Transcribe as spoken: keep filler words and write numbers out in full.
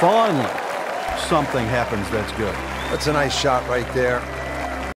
finally, something happens that's good. That's a nice shot right there.